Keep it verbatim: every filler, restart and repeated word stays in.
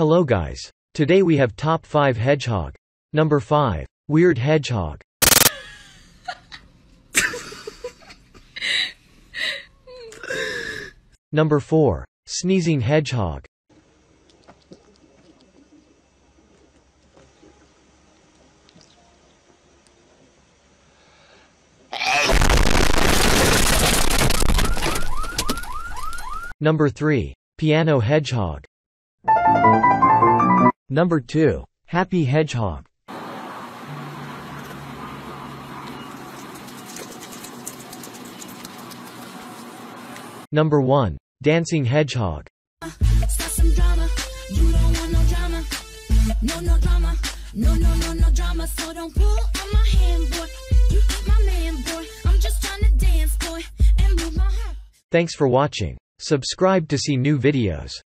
Hello guys. Today we have top five hedgehog. Number five. Weird hedgehog. Number four. Sneezing hedgehog. Number three. Piano hedgehog. Number two. Happy hedgehog. Number one. Dancing hedgehog. Thanks for watching. Subscribe to see new videos.